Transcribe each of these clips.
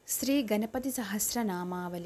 श्री गणपति सहस्रनामावली।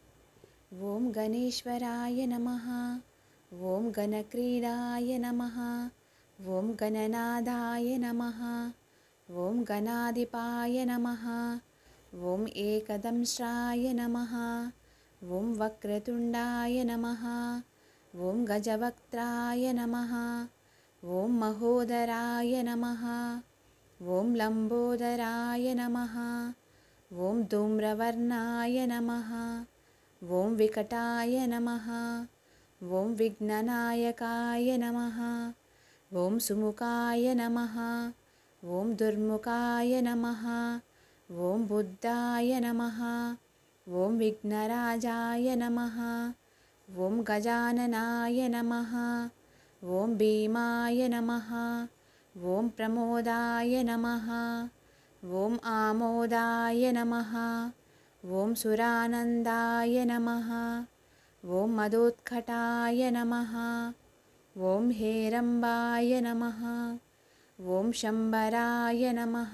ओं गणेश्वराय नमः। ओं गणक्रीडाय नमः। ओं गणनादाय नमः। ओं गणाधिपाय नमः। ओं एकदंष्ट्राय नमः। ओं वक्रतुण्डाय नमः। ओं गजवक्त्राय नमः। ओं महोदराय नमः। ओं लंबोदराय नमः। ओं धूम्रवर्णाय नमः। ओं विकटाय नमः। ओं विघ्ननायकाय नमः। ओं सुमुखाय नमः। ओं दुर्मुखाय नमः। ओं बुद्धाय नमः। ओं विघ्नराजाय नमः। ओं गजाननाय नमः। ओं भीमाय नमः। ओं प्रमोदाय नमः। ओं आमोदाय नमः। ओं सुरानन्दाय नमः। ओं मदोत्कटाय नमः। ओं हेरम्बाय नमः। ओं शम्बराय नमः।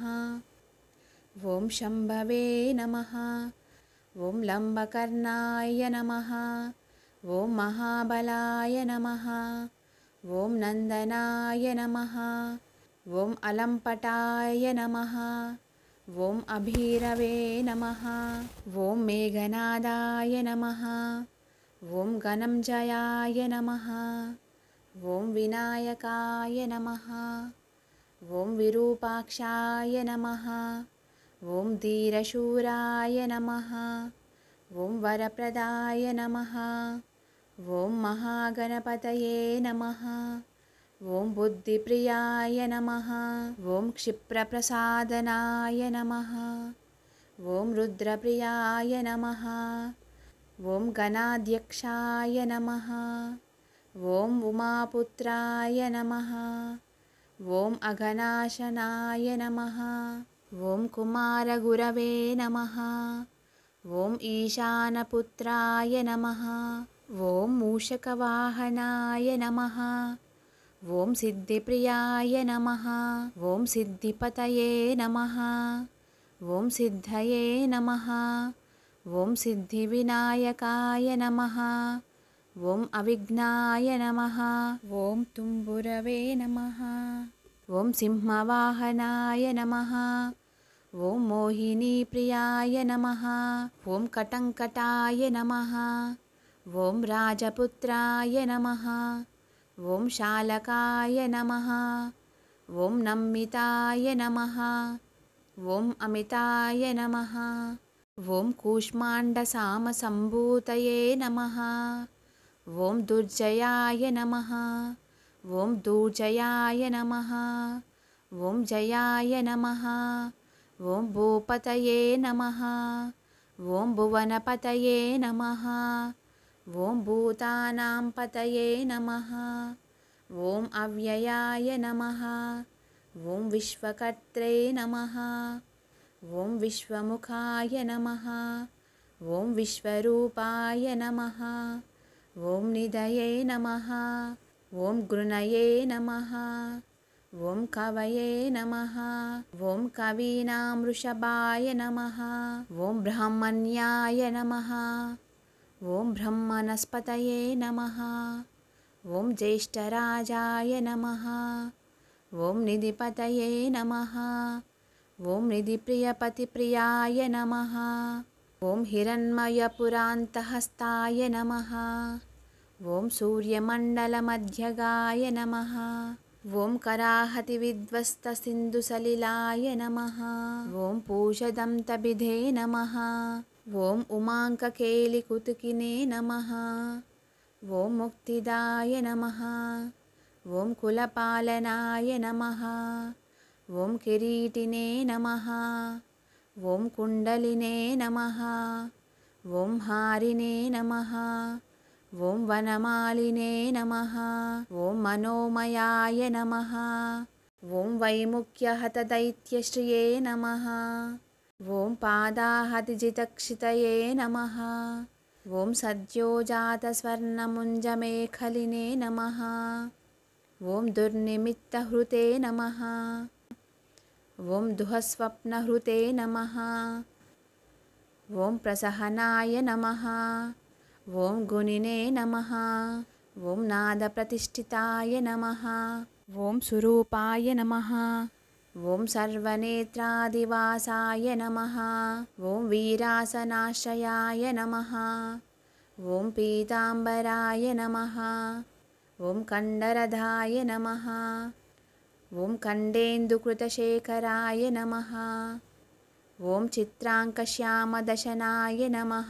ओं शम्भवे नमः। ओं लम्बकर्णाय नमः। ओं महाबलाय नमः। ओं नन्दनाय नमः। ओं अलम्पटाय नमः। ओं अभीरवे नमः। ओं मेघनादाय नमः। ओं गणञ्जयाय नमः। ओं विनायकाय नमः। ओं विरूपाक्षाय नमः। ओं धीरशूराय नमः। ओं वरप्रदाय नमः। ओं महागणपतये नमः। ओं बुद्धिप्रियाय नमः। ओं क्षिप्रप्रसादनाय नमः। ओं रुद्रप्रियाय नमः। ओं गणाध्यक्षाय नमः। ओं उमापुत्राय नमः। ओं अघनाशनाय नमः। ओं कुमारगुरवे नमः। ओं ईशानपुत्राय नमः। ओं मूषकवाहनाय नमः। ओं सिद्धिप्रियाय नमः। ओं सिद्धिपतये नमः। ओं सिद्धये नमः। ओं सिद्धिविनायकाय नमः। ओं अविघ्नाय नमः। ओं तुम्बुरवे नमः। ओं सिंहवाहनाय नमः। ओं मोहिनीप्रियाय नमः। ओं कटङ्कटाय नमः। ओं राजपुत्राय नमः। ओं शालकाय नमः। ओं नम्मिताय नमः। ओं अमिताय नमः। ओं कूष्माण्डसामसम्भूतये नमः। ओं दुर्जयाय नमः। ओं दुर्जयाय नमः। ओं जयाय नमः। ओं भूपतये नमः। ओं भुवनपतये नमः। ओं भूतानां पतये नमः। ओं अव्ययाय नमः। ओं विश्वकर्त्रे नमः। ओं विश्वमुखाय नमः। ओं विश्वरूपाय नमः। ओं निधये नमः। ओं गृणये नमः। ओं कवये नमः। ओं कवीनां वृषभाय नमः। ओं ब्रह्मण्याय नमः। ओं ब्रह्मणस्पतये नमः। ओं ज्येष्ठराजाय नमः। ओं निधिपतये नमः। ओं निधिप्रियपतिप्रियाय नमः। ओं हिरण्मयपुरान्तहस्ताय नमः। ओं सूर्यमण्डलमध्यगाय नमः। ओं कराहतिविध्वस्तसिन्धुसलिलाय नमः। ओं पूषदन्तभिधे नमः। ओं उमाङ्ककेलिकुतुकिने नमः। ओं मुक्तिदाय नमः। ओं कुलपालनाय नमः। ओं किरीटिने नमः। ओं कुण्डलिने नमः। ओं हारिणे नमः। ओं वनमालिने नमः। ओं मनोमयाय नमः। ओं वैमुख्यहतदैत्यश्रिये नमः। ओं पादाहतिजितक्षितये नमः। ओं सद्योजातस्वर्णमुञ्जमेखलिने नमः। ओं दुर्निमित्तहृते नमः। ओं दुःस्वप्नहृते नमः। ॐ प्रसहनाय नमः। ॐ गुणिने नमः। ॐ नादप्रतिष्ठिताय नमः। ॐ सुरूपाय नमः। ॐ सर्वनेत्रादिवासाय नमः। ॐ वीरासनाश्रयाय नमः। ॐ पीताम्बराय नमः। ॐ कण्डरधाय नमः। ॐ कण्डेन्दुकृतशेखराय नमः। ॐ चित्राङ्कश्यामदशनाय नमः।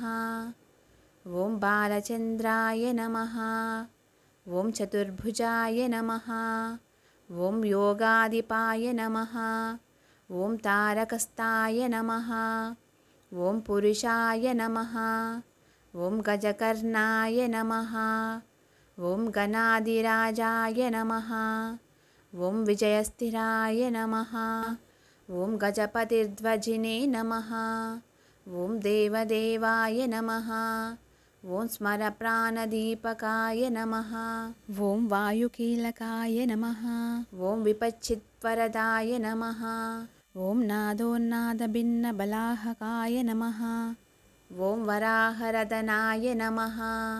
ॐ बालचन्द्राय नमः। ॐ चतुर्भुजाय नमः। ॐ योगादिपाय नमः। ॐ तारकस्ताय नमः। ॐ पुरुषाय नमः। ॐ गजकर्णाय नमः। ॐ गणाधिराजाय नमः। ॐ विजयस्थिराय नमः। ॐ गजपतिर्ध्वजिने नमः। ॐ देवदेवाय नमः। ॐ स्मरप्राणदीपकाय नमः। ॐ वायुकीलकाय नमः। ॐ विपच्चित्वरदाय नमः। ॐ नादोन्नादभिन्नबलाहकाय नमः। ॐ वराहरदनाय नमः।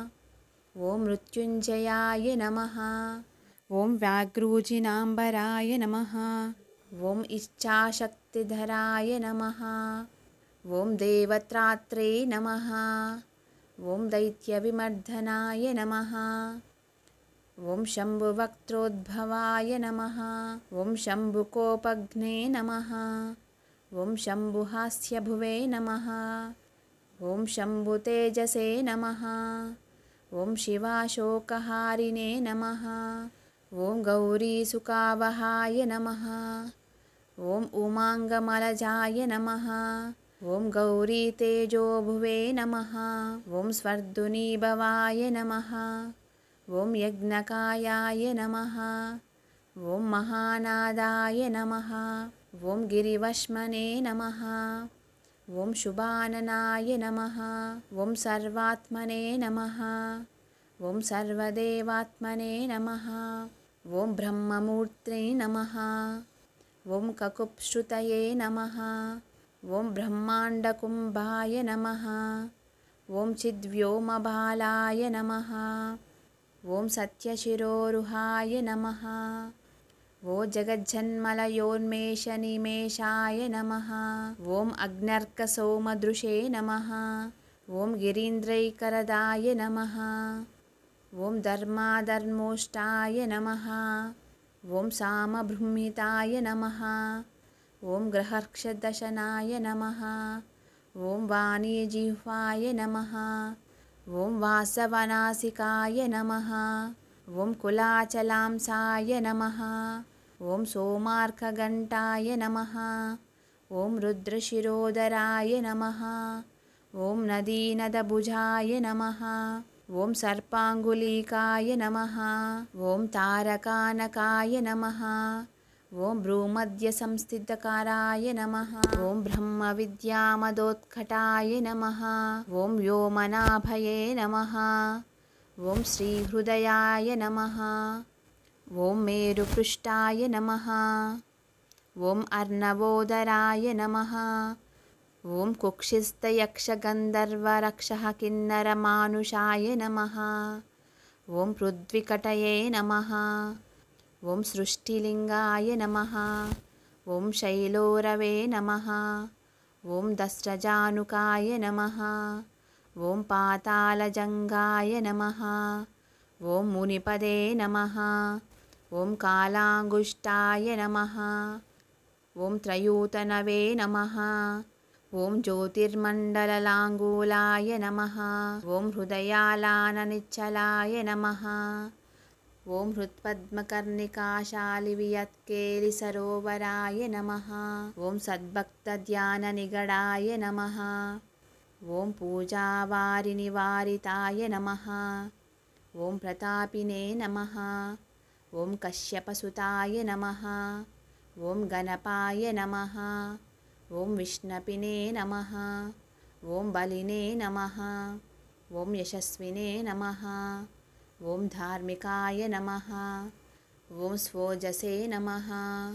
ॐ मृत्युञ्जयाय नमः। ॐ व्याघ्रूजिनाम्बराय नमः। ॐ इच्छाशक्तिधराय नमः। ॐ देवत्रात्रे नमः। ॐ दैत्यविमर्दनाय नमः। ॐ शम्भुवक्त्रोद्भवाय नमः। ॐ शम्भुकोपघ्ने नमः। ॐ शम्भुहास्यभुवे नमः। ॐ शम्भुतेजसे नमः। ॐ शिवाशोकहारिणे नमः। ॐ गौरीसुकावहाय नमः। ॐ उमाङ्गमलजाय नमः। ॐ गौरीतेजोभुवे नमः। ॐ स्वर्धुनीभवाय नमः। ॐ यज्ञकायाय नमः। ॐ महानादाय नमः। ॐ गिरिवश्मने नमः। ॐ शुभाननाय नमः। ॐ सर्वात्मने नमः। ॐ सर्वदेवात्मने नमः। ॐ ब्रह्ममूर्त्रे नमः। ॐ ककुप्श्रुतये नमः। ॐ ब्रह्माण्डकुम्भाय नमः। ॐ चिद्व्योमबालाय नमः। ॐ सत्यशिरोरुहाय नमः। ॐ जगज्जन्मलयोन्मेषनिमेषाय नमः। ॐ अग्न्यर्कसोमदृशे नमः। ॐ गिरीन्द्रैकरदाय नमः। ॐ धर्माधर्मोष्टाय नमः। ॐ सामबृंहिताय नमः। ॐ ग्रहर्क्षदशनाय नमः। ॐ वाणीजिह्वाय नमः। ॐ वासवनासिकाय नमः। ॐ कुलाचलांसाय नमः। ॐ सोमार्कघण्टाय नमः। ॐ रुद्रशिरोदराय नमः। ॐ नदीनदभुजाय नमः। ॐ सर्पाङ्गुलीकाय नमः। ॐ तारकानकाय नमः। ॐ भ्रूमध्यसंस्थितकाराय नमः। ॐ ब्रह्मविद्यामदोत्कटाय नमः। ॐ व्योमनाभये नमः। ॐ श्रीहृदयाय नमः। ॐ मेरुपृष्ठाय नमः। ॐ अर्णवोदराय नमः। ॐ कुक्षिस्थयक्षगन्धर्वरक्षःकिन्नरमानुषाय नमः। ॐ पृथ्वीकटये नमः। ॐ सृष्टिलिङ्गाय नमः। ॐ शैलोरवे नमः। ॐ दस्रजानुकाय नमः। ॐ पातालजङ्गाय नमः। ॐ मुनिपदे नमः। ॐ कालाङ्गुष्ठाय नमः। ॐ त्रयूतनवे नमः। ॐ ज्योतिर्मण्डललाङ्गूलाय नमः। ॐ हृदयालाननिच्चलाय नमः। ॐ हृत्पद्मकर्णिकाशालिवियत्केलिसरोवराय नमः। ॐ सद्भक्तध्याननिगडाय नमः। ॐ पूजावारिनिवारिताय नमः। ॐ प्रतापिने नमः। ॐ कश्यपसुताय नमः। ॐ गणपाय नमः। ॐ विष्णपिने नमः। ॐ बलिने नमः। ॐ यशस्विने नमः। ॐ धार्मिकाय नमः। ॐ स्वोजसे नमः।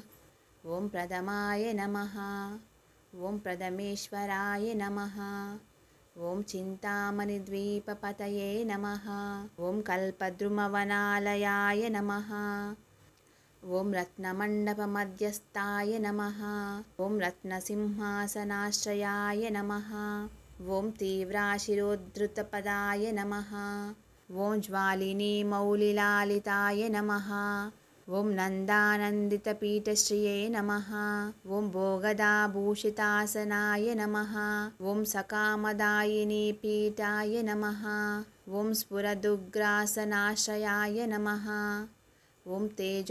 ॐ प्रथमाय नमः। ॐ प्रथमेश्वराय नमः। ॐ चिन्तामणिद्वीपपतये नमः। ॐ कल्पद्रुमवनालयाय नमः। ॐ रत्नमण्डपमध्यस्थाय नमः। ॐ रत्नसिंहासनाश्रयाय नमः। ॐ तीव्राशिरोद्धृतपदाय नमः। ॐ ज्वालिनीमौलिलालिताय नमः। ॐ नन्दानन्दितपीठश्रिये नमः। ॐ भोगदाभूषितासनाय नमः। ॐ सकामदायिनीपीठाय नमः। ॐ स्फुरदुग्रासनाश्रयाय नमः। ॐ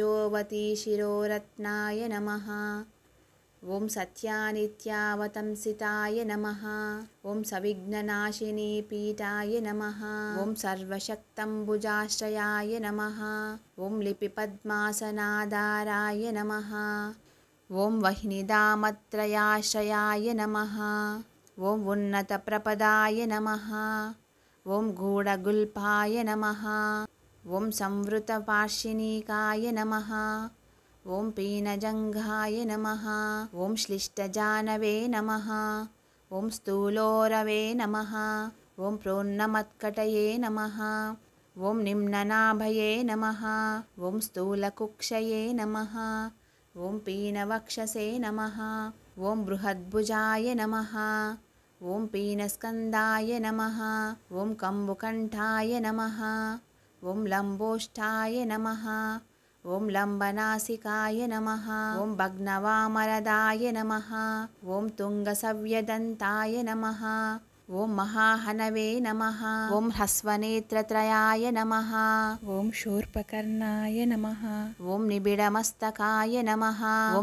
तेजोवतीशिरोरत्नाय नमः। ॐ सत्यानित्यावतंसिताय नमः। ॐ सविघ्ननाशिनीपीठाय नमः। ॐ सर्वशक्तम्बुजाश्रयाय नमः। ॐ लिपिपद्मासनाधाराय नमः। ॐ वह्निधामत्रयाश्रयाय नमः। ॐ उन्नतप्रपदाय नमः। ॐ गूढगुल्फाय नमः। ॐ संवृतपार्शिनीकाय नमः। ॐ पीनजङ्घाय नमः। ॐ श्लिष्टजानवे नमः। ॐ स्थूलोरवे नमः। ॐ प्रोन्नमत्कटये नमः। ॐ निम्ननाभये नमः। ॐ स्थूलकुक्षये नमः। ॐ पीनवक्षसे नमः। ॐ बृहद्भुजाय नमः। ॐ पीनस्कन्धाय नमः। ॐ कम्बुकण्ठाय नमः। ॐ लम्बोष्ठाय नमः। ॐ लम्बनासिकाय नमः। ॐ भग्नवामरदाय नमः। ॐ तुङ्गसव्यदन्ताय नमः। ॐ महाहनवे नमः। ॐ ह्रस्वनेत्रत्रयाय नमः। ॐ शूर्पकर्णाय नमः। ॐ निबिडमस्तकाय नमः। ॐ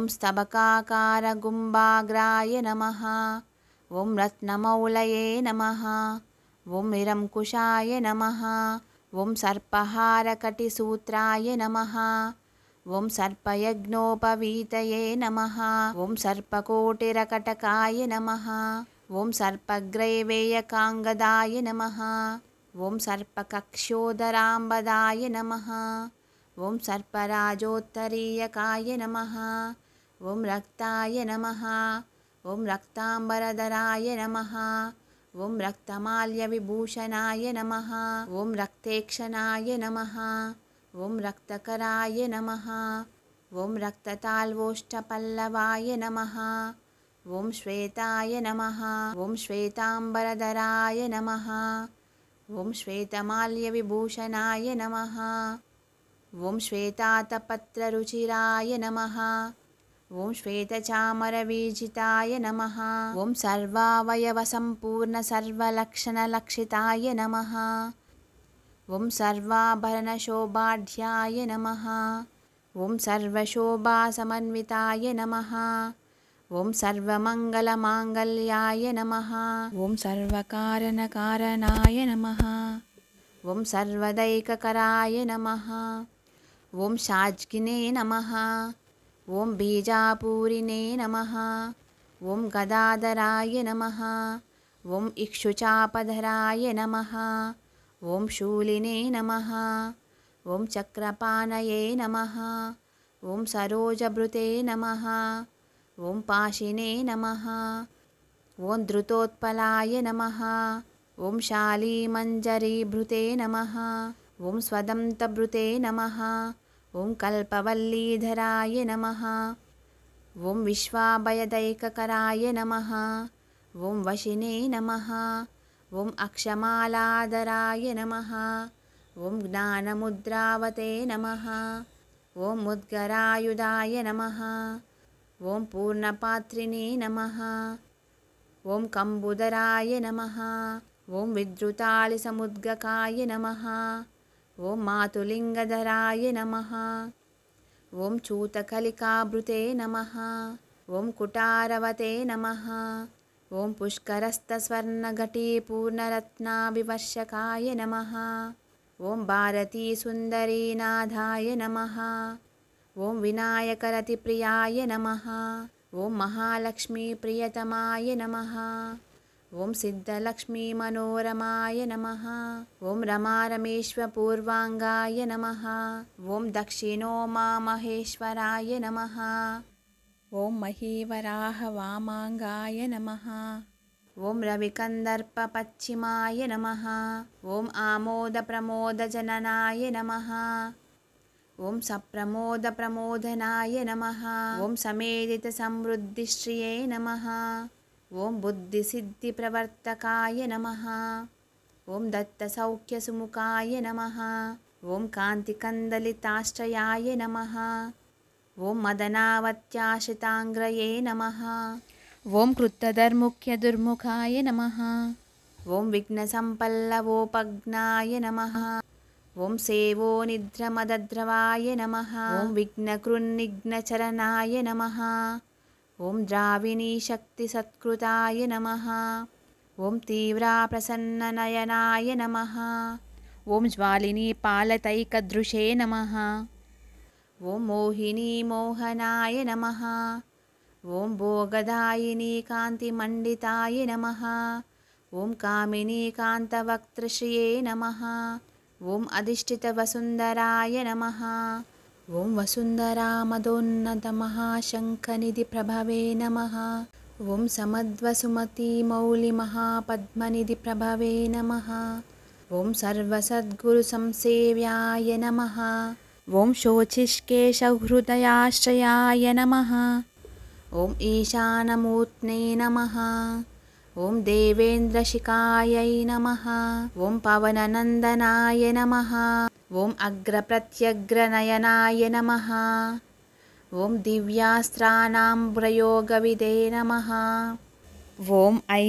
स्तबकाकारगुम्बाग्राय नमः। ॐ रत्नमौलये नमः। ॐ निरङ्कुशाय नमः। ॐ सर्पहारकटिसूत्राय नमः। ॐ सर्पयज्ञोपवीतये नमः। ॐ सर्पकोटिरकटकाय नमः। ॐ सर्पग्रैवेयकाङ्गदाय नमः। ॐ सर्पकक्षोदराम्बदाय नमः। ॐ सर्पराजोत्तरीयकाय नमः। ॐ रक्ताय नमः। ॐ रक्ताम्बरधराय नमः। ॐ रक्तमाल्यविभूषणाय नमः। ॐ रक्तेक्षणाय नमः। ॐ रक्तकराय नमः। ॐ रक्तताल्वोष्ठपल्लवाय नमः। ॐ श्वेताय नमः। ॐ श्वेताम्बरधराय नमः। ॐ श्वेतमाल्यविभूषणाय नमः। ॐ श्वेतातपत्ररुचिराय नमः। ॐ श्वेतचामरवीजिताय नमः। ॐ सर्वावयवसम्पूर्णसर्वलक्षणलक्षिताय नमः। ॐ सर्वाभरणशोभाढ्याय नमः। ॐ सर्वशोभासमन्विताय नमः। ॐ सर्वमङ्गलमाङ्गल्याय नमः। ॐ सर्वकारणकारणाय नमः। ॐ सर्वदैककराय नमः। ॐ शाज्गिने नमः। ॐ बीजापूरिणे नमः। ॐ गदाधराय नमः। ॐ इक्षुचापधराय नमः। ॐ शूलिने नमः। ॐ चक्रपाणये नमः। ॐ सरोजभृते नमः। ॐ पाशिने नमः। ॐ धृतोत्पलाय नमः। ॐ शालीमञ्जरीभृते नमः। ॐ स्वदन्तभृते नमः। ॐ कल्पवल्लीधराय नमः। ॐ विश्वाभयदैककराय नमः। ॐ वशिने नमः। ॐ अक्षमालाधराय नमः। ॐ ज्ञानमुद्रावते नमः। ॐ मुद्गरायुधाय नमः। ॐ पूर्णपात्रिणे नमः। ॐ कम्बुधराय नमः। ॐ विद्रुतालिसमुद्गकाय नमः। ॐ मातुलिङ्गधराय नमः। ॐ चूतकलिकाभृते नमः। ॐ कुटारवते नमः। ॐ पुष्करस्थस्वर्णघटीपूर्णरत्नाभिवर्षकाय नमः। ॐ भारतीसुन्दरीनाथाय नमः। ॐ विनायकरतिप्रियाय नमः। ॐ महालक्ष्मीप्रियतमाय नमः। ॐ सिद्धलक्ष्मीमनोरमाय नमः। ॐ रमारमेश्वपूर्वाङ्गाय नमः। ॐ दक्षिणोमामहेश्वराय नमः। ॐ महीवराहवामाङ्गाय नमः। ॐ रविकन्दर्पपश्चिमाय नमः। ॐ आमोदप्रमोदजननाय नमः। ॐ सप्रमोदप्रमोदनाय नमः। ॐ समेदितसमृद्धिश्रिये नमः। ॐ बुद्धिसिद्धिप्रवर्तकाय नमः। ॐ दत्तसौख्यसुमुखाय नमः। ॐ कान्तिकन्दलिताश्रयाय नमः। ॐ मदनावत्याश्रिताङ्ग्रये नमः। ॐ कृत्तधर्मुख्यदुर्मुखाय नमः। ॐ विघ्नसम्पल्लवोपघ्नाय नमः। ॐ सेवोनिद्रमदद्रवाय नमः। ॐ विघ्नकृन्निघ्नचरणाय नमः। ॐ द्राविणीशक्तिसत्कृताय नमः। ॐ तीव्राप्रसन्ननयनाय नमः। ॐ ज्वालिनीपालतैकदृशे नमः। ॐ मोहिनीमोहनाय नमः। ॐ भोगदायिनीकान्तिमण्डिताय नमः। ॐ कामिनीकान्तवक्त्रश्रिये नमः। ॐ अधिष्ठितवसुन्धराय नमः। ॐ वसुन्धरामदोन्नतमहाशङ्खनिधिप्रभवे नमः। ॐ समध्वसुमतीमौलिमहापद्मनिधिप्रभवे नमः। ॐ सर्वसद्गुरुसंसेव्याय नमः। ॐ शोचिष्केशहृदयाश्रयाय नमः। ॐ ईशानमूर्त्ने नमः। ॐ देवेन्द्रशिखायै नमः। ॐ पवननन्दनाय नमः। ॐ अग्रप्रत्यग्रनयनाय नमः। ॐ दिव्यास्त्राणां प्रयोगविदे नमः। ॐ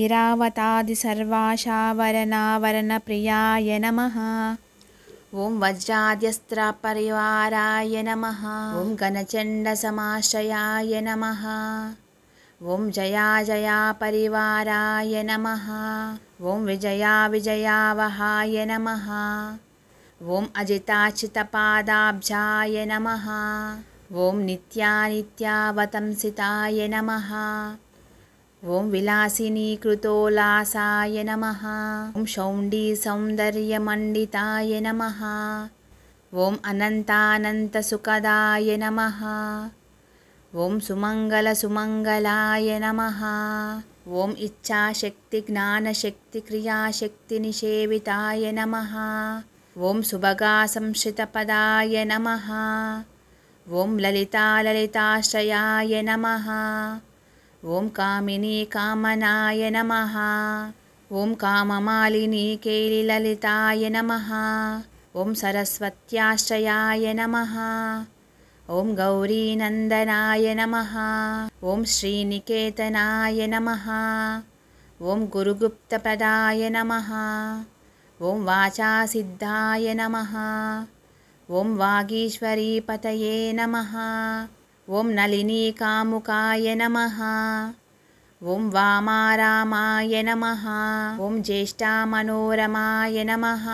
ऐरावतादिसर्वाशावरणावरणप्रियाय नमः। ॐ वज्राद्यस्त्रपरिवाराय नमः। ॐ गणचण्डसमाश्रयाय नमः। ॐ जयाजयापरिवाराय नमः। ॐ विजयाविजयावहाय नमः। ॐ अजिताच्युतपादाब्जाय नमः। ॐ नित्यानित्यावतंसिताय नमः। ॐ विलासिनीकृतोल्लासाय नमः। ॐ शौण्डीसौन्दर्यमण्डिताय नमः। ॐ अनन्तानन्तसुखदाय नमः। ॐ सुमङ्गलसुमङ्गलाय नमः। ॐ इच्छाशक्तिज्ञानशक्तिक्रियाशक्तिनिषेविताय नमः। ॐ सुभगासंश्रितपदाय नमः। ॐ ललिताललिताश्रयाय नमः। ॐ कामिनीकामनाय नमः। ॐ काममालिनीकेलिललिताय नमः। ॐ सरस्वत्याश्रयाय नमः। ॐ गौरीनन्दनाय नमः। ॐ श्रीनिकेतनाय नमः। ॐ गुरुगुप्तप्रदाय नमः। ॐ वाचासिद्धाय नमः। ॐ वागीश्वरीपतये नमः। ॐ नलिनीकामुकाय नमः। ॐ वामारामाय नमः। ॐ ज्येष्ठामनोरमाय नमः।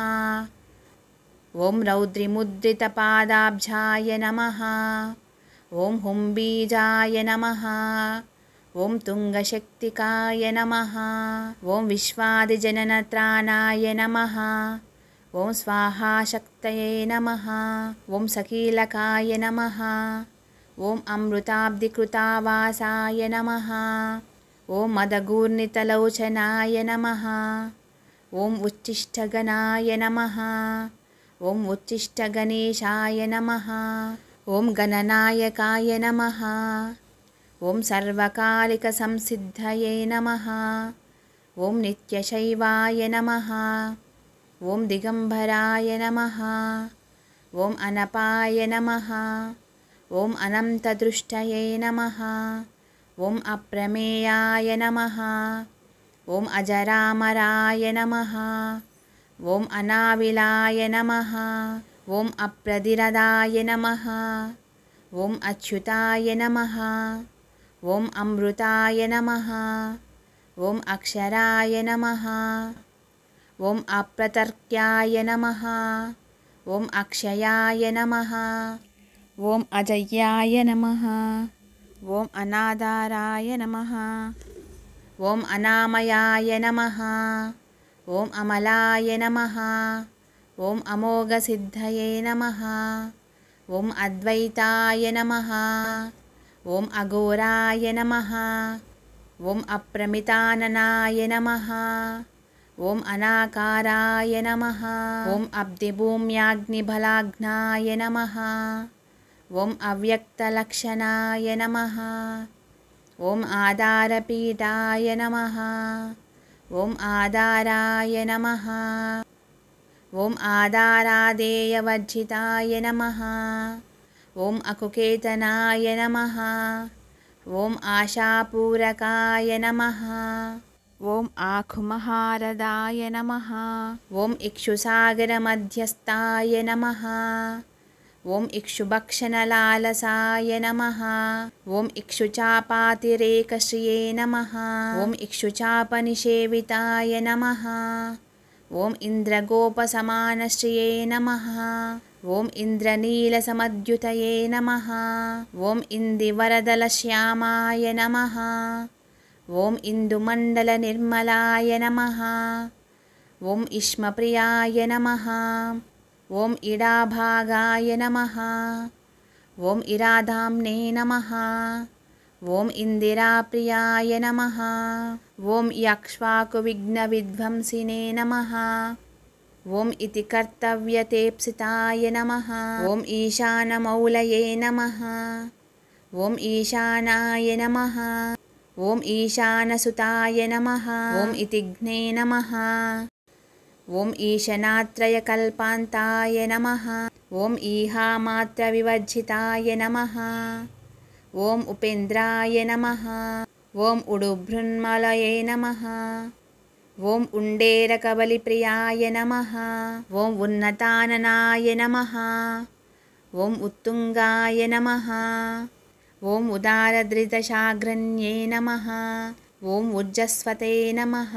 ॐ रौद्रिमुद्रितपादाब्जाय नमः। ॐ हुम्बीजाय नमः। ॐ तुङ्गशक्तिकाय नमः। ॐ विश्वादिजननत्राणाय नमः। ॐ स्वाहाशक्तये नमः। ॐ सकीलकाय नमः। ॐ अमृताब्धिकृतावासाय नमः। ॐ मदघूर्णितलोचनाय नमः। ॐ उच्छिष्टगणाय नमः। ॐ उच्छिष्टगणेशाय नमः। ॐ गणनायकाय नमः। ॐ सर्वकालिकसंसिद्धये नमः। ॐ नित्यशैवाय नमः। ॐ दिगम्बराय नमः। ॐ अनपाय नमः। ॐ अनन्तदृष्टये नमः। ॐ अप्रमेयाय नमः। ॐ अजरामराय नमः। ॐ अनाविलाय नमः। ॐ अप्रतिरदाय नमः। ॐ अच्युताय नमः। ॐ अमृताय नमः। ॐ अक्षराय नमः। ॐ अप्रतर्क्याय नमः। ॐ अक्षयाय नमः। ॐ अजय्याय नमः। ॐ अनाधाराय नमः। ॐ अनामयाय नमः। ॐ अमलाय नमः। ॐ अमोघसिद्धये नमः। ॐ अद्वैताय नमः। ॐ अघोराय नमः। ॐ अप्रमिताननाय नमः ॐ अनाकाराय नमः ॐ अब्धिभूम्याग्निबलाघ्नाय नमः ॐ अव्यक्तलक्षणाय नमः ॐ आधारपीठाय नमः ॐ आधाराय नमः ॐ आधारादेयवर्जिताय नमः ॐ अकुकेतनाय नमः ॐ आशापूरकाय नमः ॐ आखुमहारदाय नमः ॐ इक्षुसागरमध्यस्थाय नमः ॐ इक्षुभक्षणलालसाय नमः ॐ इक्षुचापातिरेकश्रिये नमः ॐ इक्षुचापनिषेविताय नमः ॐ इन्द्रगोपसमानश्रिये नमः ॐ इन्द्रनीलसमद्युतये नमः ॐ इन्दिवरदलश्यामाय नमः ॐ इन्दुमण्डलनिर्मलाय नमः ॐ इष्मप्रियाय नमः ॐ इडाभागाय नमः ॐ इराधाम्ने नमः ॐ इन्दिराप्रियाय नमः ॐ यक्ष्वाकुविघ्नविध्वंसिने नमः ॐ इति कर्तव्यतेप्सिताय नमः ॐ ईशानमौलये नमः ॐ ईशानाय नमः ॐ ईशानसुताय नमः ॐ इतिघ्ने नमः ॐ ईशनात्रयकल्पान्ताय नमः ॐ ईहामात्रविवर्जिताय नमः ॐ उपेन्द्राय नमः ॐ उडुभृन्मलये नमः ॐ उण्डेरकबलिप्रियाय नमः ॐ उन्नताननाय नमः ॐ उत्तुङ्गाय नमः ॐ उदारधृतशाग्रन्ये नमः ॐ उज्जस्वते नमः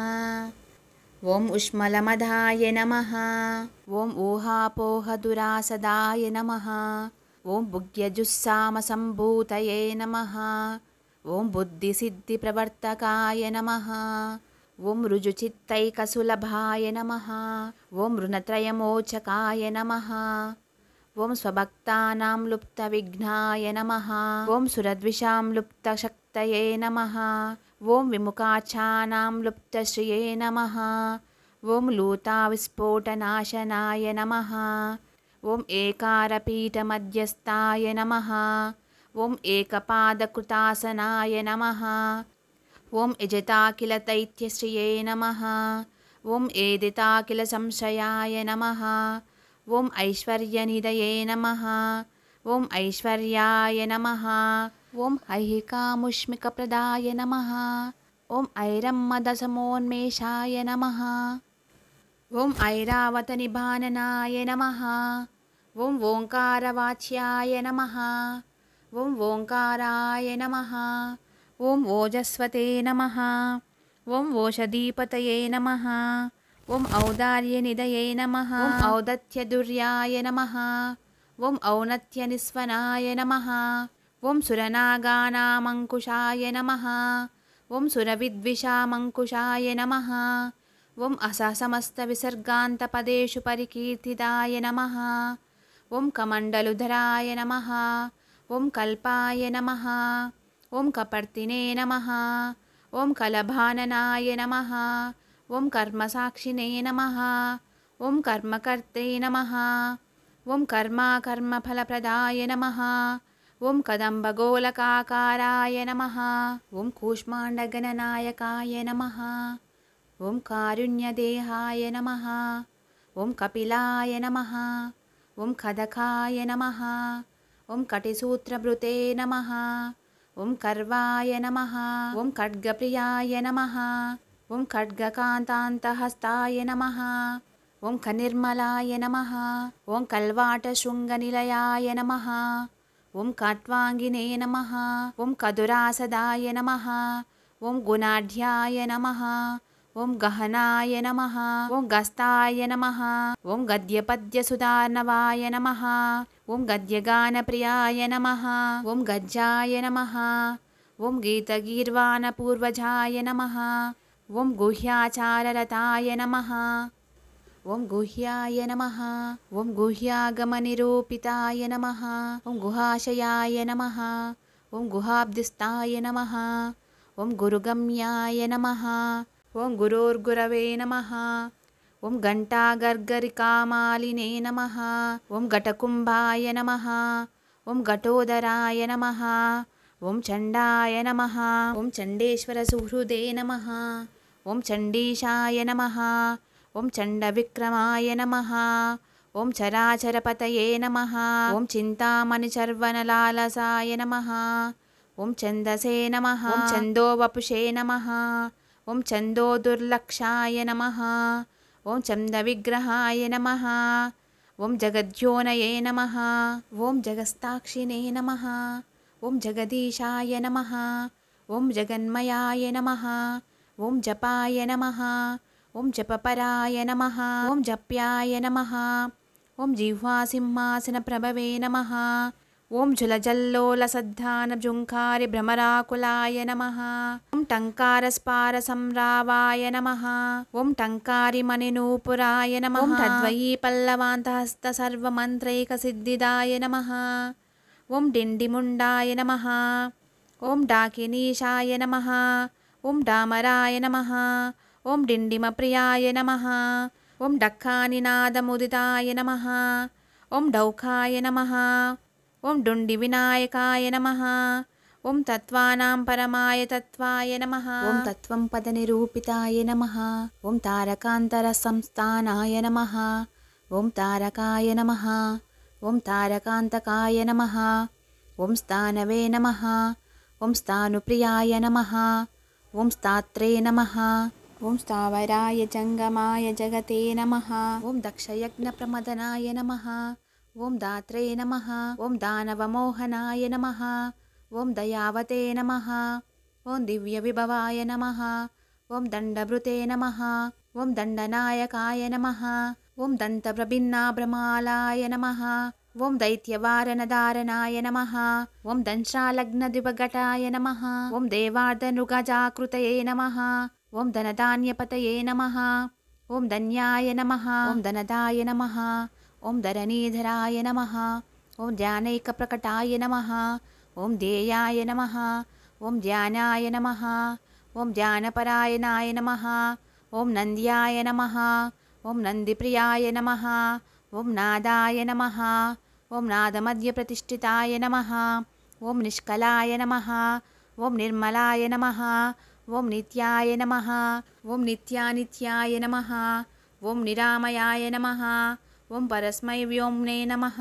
ॐ उष्मलमधाय नमः ॐ ऊहापोहदुरासदाय नमः ॐ भुग्यजुस्सामसम्भूतये नमः ॐ बुद्धिसिद्धिप्रवर्तकाय नमः ॐ ऋजुचित्तैकसुलभाय नमः ॐ ऋणत्रयमोचकाय नमः ॐ स्वभक्तानां लुप्तविघ्नाय नमः ॐ सुरद्विषां लुप्तशक्तये नमः ॐ विमुखाच्छानां लुप्तश्रिये नमः ॐ लूताविस्फोटनाशनाय नमः ॐ एकारपीठमध्यस्थाय नमः ॐ एकपादकृतासनाय नमः ॐ यजताखिलदैत्यश्रिये नमः ॐ एदिताखिलसंशयाय नमः ॐ ऐश्वर्यनिधये नमः ॐ ऐश्वर्याय नमः ॐ ऐहिकामुष्मिकप्रदाय नमः ॐ ऐरम्मदसमोन्मेषाय नमः ॐ ऐरावतनिभाननाय नमः ॐ ओङ्कारवाच्याय नमः ॐ ओङ्काराय नमः ॐ ओजस्वते नमः ॐ ओषधीपतये नमः ॐ औदार्यनिधये नमः ॐ औदत्यदुर्याय नमः ॐ औन्नत्यनिस्वनाय नमः ॐ सुरनागानामङ्कुशाय नमः ॐ सुरविद्विषामङ्कुशाय नमः ॐ असमस्तविसर्गान्तपदेषु परिकीर्तिताय नमः ॐ कमण्डलुधराय नमः ॐ कल्पाय नमः ॐ कपर्तिने नमः ॐ कलभाननाय नमः ॐ कर्मसाक्षिणे नमः ॐ कर्मकर्त्रे नमः ॐ कर्मफलप्रदाय नमः ॐ कदम्बगोलकाकाराय नमः ॐ कूष्माण्डगणनायकाय नमः ॐ कारुण्यदेहाय नमः ॐ कपिलाय नमः ॐ खदकाय नमः ॐ कटिसूत्रभृते नमः ॐ कर्वाय नमः ॐ खड्गप्रियाय नमः ॐ खड्गकान्तान्तहस्ताय नमः ॐ खनिर्मलाय नमः ॐ कल्वाटशृङ्गनिलयाय नमः ॐ काट्वाङ्गिने नमः ॐ कदुरासदाय नमः ॐ गुणाढ्याय नमः ॐ गहनाय नमः ॐ गस्ताय नमः ॐ गद्यपद्यसुधार्णवाय नमः ॐ गद्यगानप्रियाय नमः ॐ गज्जाय नमः ॐ गीतगीर्वाणपूर्वजाय नमः ॐ गुह्याचाररताय नमः ॐ गुह्याय नमः ॐ गुह्यागमनिरूपिताय नमः ॐ गुहाशयाय नमः ॐ गुहाब्धिस्थाय नमः ॐ गुरुगम्याय नमः। ॐ गुरोर्गुरवे नमः। ॐ घण्टागर्गरिकामालिने नमः। ॐ घटकुम्भाय नमः। ॐ घटोदराय नमः। ॐ चण्डाय नमः। ॐ चण्डेश्वरसुहृदे नमः। ॐ चण्डीशाय नमः। ॐ चण्डविक्रमाय नमः। ॐ चराचरपतये नमः। ॐ चिन्तामणिचर्वणलालसाय नमः। ॐ छन्दसे नमः। ॐ छन्दोवपुषे नमः। ॐ छन्दोदुर्लक्षाय नमः। ॐ छन्दविग्रहाय नमः। ॐ जगद्योनये नमः। ॐ जगस्ताक्षिणे नमः। ॐ जगदीशाय नमः। ॐ जगन्मयाय नमः। ॐ जपाय नमः। ॐ जपपराय नमः। ॐ जप्याय नमः। ॐ जिह्वासिंहासनप्रभवे नमः। ॐ झुलजल्लोलसद्धानभ्युङ्कारिभ्रमराकुलाय नमः। ॐ टङ्कारस्पारसंरावाय नमः। ॐ टङ्कारिमणिनूपुराय नमः। ॐ तद्वयीपल्लवान्तहस्तसर्वमन्त्रैकसिद्धिदाय नमः। ॐ डिण्डिमुण्डाय नमः। ॐ डाकिनीशाय नमः। ॐ डामराय नमः। ॐ डिण्डिमप्रियाय नमः। ॐ डक्कानिनादमुदिताय नमः। ॐ डौखाय नमः। ॐ डुण्डिविनायकाय नमः। ॐ तत्त्वानां परमाय तत्त्वाय नमः। ॐ तत्त्वं पदनिरूपिताय नमः। ॐ तारकान्तरसंस्थानाय नमः। ॐ तारकाय नमः। ॐ तारकान्तकाय नमः। ॐ स्थानवे नमः। ॐ स्थानुप्रियाय नमः। ॐ स्थात्रे नमः। ॐ स्थावराय जङ्गमाय जगते नमः। ॐ दक्षयज्ञप्रमदनाय नमः। ॐ दात्रे नमः। ॐ दानवमोहनाय नमः। ॐ दयावते नमः। ॐ दिव्यविभवाय नमः। ॐ दण्डभृते नमः। ॐ दण्डनायकाय नमः। ॐ दन्तप्रभिन्नाभ्रमालाय नमः। ॐ दैत्यवारणधारणाय नमः। ॐ दंशालग्नदिवघटाय नमः। ॐ देवार्धनृगजाकृतये नमः। ॐ धनधान्यपतये नमः। ॐ धन्याय नमः। ॐ धनदाय नमः। ॐ धरणीधराय नमः। ॐ ध्यानैकप्रकटाय नमः। ॐ ध्येयाय नमः। ॐ ध्यानाय नमः। ॐ ध्यानपरायणाय नमः। ॐ नन्द्याय नमः। ॐ नन्दिप्रियाय नमः। ॐ नादाय नमः। ॐ नादमध्यप्रतिष्ठिताय नमः। ॐ निष्कलाय नमः। ॐ निर्मलाय नमः। ॐ नित्याय नमः। ॐ नित्यानित्याय नमः। ॐ निरामयाय नमः। ॐ परस्मै व्योम्ने नमः।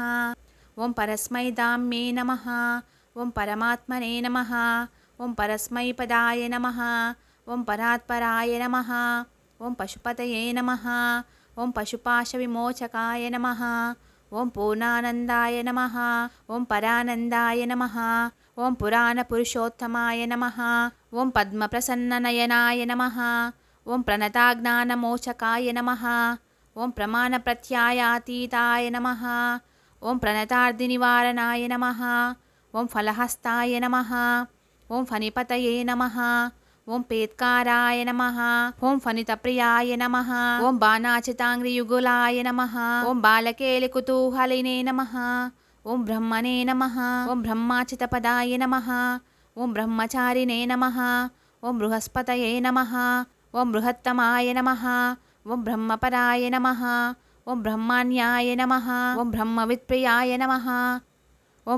ॐ परस्मै धाम्ये नमः। ॐ परमात्मने नमः। ॐ परस्मै पदाय नमः। ॐ परात्पराय नमः। ॐ पशुपतये नमः। ॐ पशुपाशविमोचकाय नमः। ॐ पूर्णानन्दाय नमः। ॐ परानन्दाय नमः। ॐ पुराणपुरुषोत्तमाय नमः। ॐ पद्मप्रसन्ननयनाय नमः। ॐ प्रणताज्ञानमोचकाय नमः। ॐ प्रमाणप्रत्यायातीताय नमः। ॐ प्रणतार्दिनिवारणाय नमः। ॐ फलहस्ताय नमः। ॐ फणिपतये नमः। ॐ पेत्काराय नमः। ॐ फणितप्रियाय नमः। ॐ बाणाचिताङ्घ्रियुगुलाय नमः। ॐ बालकेलिकुतूहलिने नमः। ॐ ब्रह्मणे नमः। ॐ ब्रह्माचितपदाय नमः। ॐ ब्रह्मचारिणे नमः। ॐ बृहस्पतये नमः। ॐ बृहत्तमाय नमः। ॐ ब्रह्मपराय नमः। ॐ ब्रह्माण्याय नमः। ॐ ब्रह्मवित्प्रियाय नमः। ॐ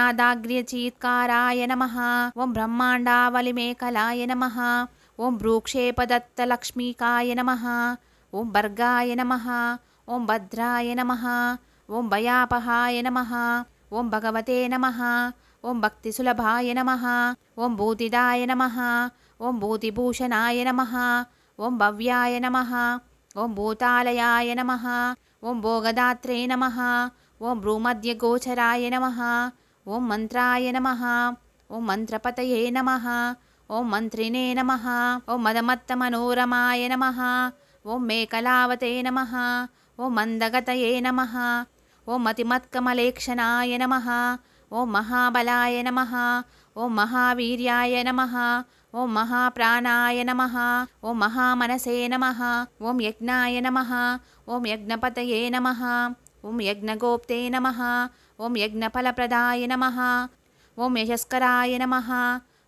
ब्रह्मनादाग्र्यचीत्काराय नमः। ॐ ब्रह्माण्डावलिमेखलाय नमः। ॐ भ्रूक्षेपदत्तलक्ष्मीकाय नमः। ॐ भर्गाय नमः। ॐ भद्राय नमः। ॐ भयापहाय नमः। ॐ भगवते नमः। ॐ भक्तिसुलभाय नमः। ॐ भूतिदाय नमः। ॐ भूतिभूषणाय नमः। ॐ भव्याय नमः। ॐ भूतालयाय नमः। ॐ भोगदात्रे नमः। ॐ भ्रूमध्यगोचराय नमः। ॐ मन्त्राय नमः। ॐ मन्त्रपतये नमः। ॐ मन्त्रिणे नमः। ॐ मदमत्तमनोरमाय नमः। ॐ मेकलावते नमः। ॐ मन्दगतये नमः। ॐ मतिमत्कमलेक्षणाय नमः। ॐ महाबलाय नमः। ॐ महावीर्याय नमः। ॐ महाप्राणाय नमः। ॐ महामनसे नमः। ॐ यज्ञाय नमः। ॐ यज्ञपतये नमः। ॐ यज्ञगोप्ते नमः। ॐ यज्ञफलप्रदाय नमः। ॐ यशस्कराय नमः।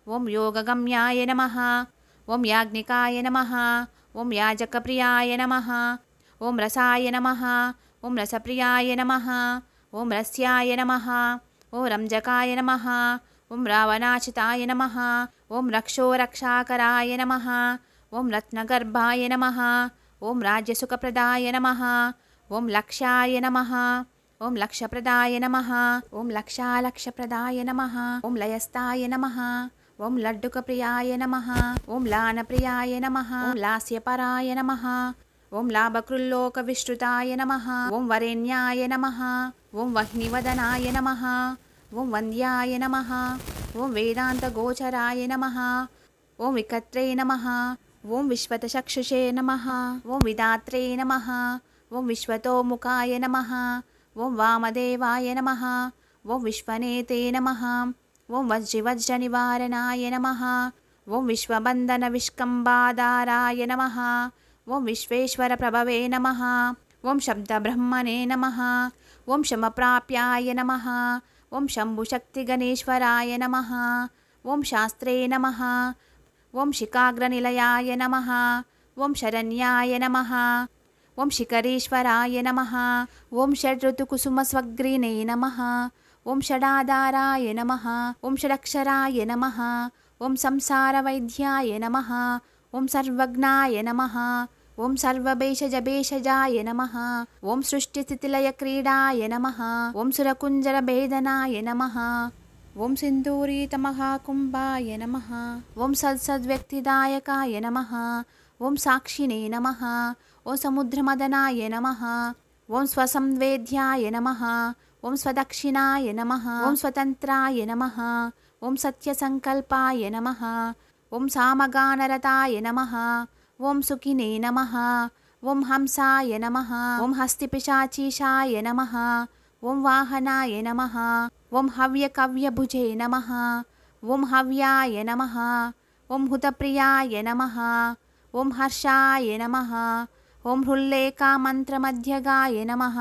ॐ योगगम्याय नमः ॐ याज्ञिकाय नमः ॐ याजकप्रियाय नमः ॐ रसाय नमः ॐ रसप्रियाय नमः ॐ रस्याय नमः ॐ रंजकाय नमः ॐ रावणाचिताय नमः ॐ रक्षोरक्षाकराय नमः ॐ रत्नगर्भाय नमः ॐ राज्यसुखप्रदाय नमः ॐ लक्षाय नमः ॐ लक्षप्रदाय नमः ॐ लक्षालक्षप्रदाय नमः ॐ लयस्ताय नमः ॐ लड्डुकप्रियाय नमः ॐ लानप्रियाय नमः ॐ लास्यपराय नमः ॐ लाभकृल्लोकविश्रुताय नमः ॐ वरेण्याय नमः ॐ वह्निवदनाय नमः ॐ वन्द्याय नमः ॐ वेदान्तगोचराय नमः ॐ विकत्रे नमः ॐ विश्वतचक्षुषे नमः ॐ विदात्रे नमः ॐ विश्वतोमुखाय नमः ॐ वामदेवाय नमः ॐ विश्वनेते नमः ॐ वज्रनिवारणाय नमः ॐ विश्वबन्धनविष्कम्बाधाराय नमः ॐ विश्वेश्वरप्रभवे नमः ॐ शब्दब्रह्मणे नमः ॐ शमप्राप्याय नमः ॐ शम्भुशक्तिगणेश्वराय नमः ॐ शास्त्रे नमः ॐ शिखाग्रनिलयाय नमः ॐ शरण्याय नमः ॐ शिखरेश्वराय नमः ॐ षड्ऋतुकुसुमस्वग्रिणे नमः ॐ षडाधाराय नमः ॐ षडक्षराय नमः ॐ संसारवैद्याय नमः ॐ सर्वज्ञाय नमः ॐ सर्वभेषजभेषजाय नमः ॐ सृष्टिस्थितिलयक्रीडाय नमः ॐ सुरकुञ्जरभेदनाय नमः ॐ सिन्दूरितमहाकुम्भाय नमः ॐ सद्सद्व्यक्तिदायकाय नमः ॐ साक्षिणे नमः ॐ समुद्रमदनाय नमः ॐ स्वसंवेद्याय नमः ॐ स्वदक्षिणाय नमः ॐ स्वतन्त्राय नमः ॐ सत्यसङ्कल्पाय नमः ॐ सामगानरताय नमः ॐ सुखिने नमः ॐ हंसाय नमः ॐ हस्तिपिशाचीशाय नमः ॐ वाहनाय नमः ॐ हव्यकव्यभुजे नमः ॐ हव्याय नमः ॐ हुतप्रियाय नमः ॐ हर्षाय नमः ॐ हृल्लेखामन्त्रमध्यगाय नमः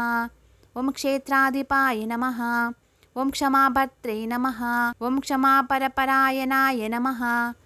ॐ क्षेत्राधिपाय नमः ॐ क्षमाभर्त्रे नमः ॐ क्षमापरपरायणाय नमः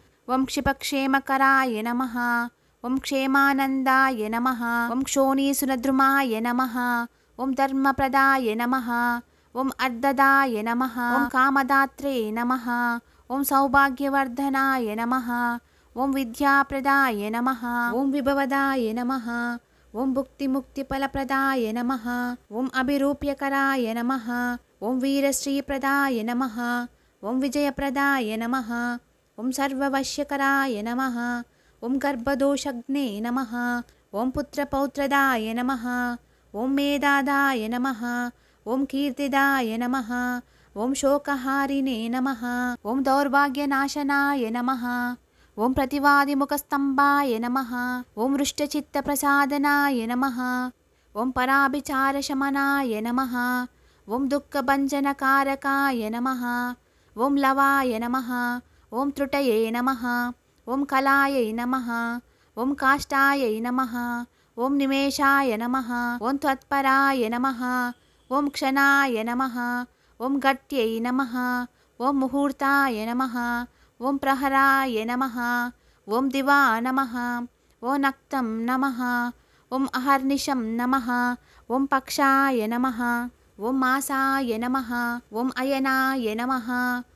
ॐ क्षिपक्षेमकराय नमः ॐ क्षेमानन्दाय नमः ॐ क्षोणीसुनद्रुमाय नमः ॐ धर्मप्रदाय नमः ॐ अर्धदाय नमः ॐ कामदात्रे नमः ॐ सौभाग्यवर्धनाय नमः ॐ विद्याप्रदाय नमः ॐ विभवदाय नमः ॐ भुक्तिमुक्तिफलप्रदाय नमः ॐ अभिरूप्यकराय नमः ॐ वीरश्रीप्रदाय नमः ॐ विजयप्रदाय नमः ॐ सर्ववश्यकराय नमः ॐ गर्भदोषग्ने नमः ॐ पुत्रपौत्रदाय नमः ॐ मेधादाय नमः ॐ कीर्तिदाय नमः ॐ शोकहारिणे नमः ॐ दौर्भाग्यनाशनाय नमः ॐ प्रतिवादिमुखस्तम्भाय नमः ॐ हृष्टचित्तप्रसादनाय नमः ॐ पराभिचारशमनाय नमः ॐ दुःखभञ्जनकारकाय नमः ॐ लवाय नमः ॐ त्रुटये नमः ॐ कलायै नमः ॐ काष्ठायै नमः ॐ निमेषाय नमः ॐ त्वत्पराय नमः ॐ क्षणाय नमः ॐ गट्यै नमः ॐ मुहूर्ताय नमः ॐ प्रहराय नमः ॐ दिवा नमः ॐ नक्तं नमः ॐ अहर्निशं नमः ॐ पक्षाय नमः ॐ मासाय नमः ॐ अयनाय नमः